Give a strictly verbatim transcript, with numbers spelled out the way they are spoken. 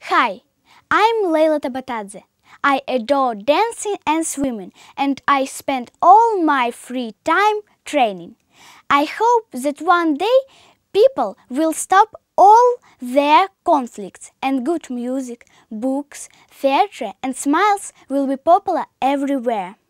Hi, I'm Leyla Tabatadze. I adore dancing and swimming, and I spend all my free time training. I hope that one day people will stop all their conflicts and good music, books, theatre and smiles will be popular everywhere.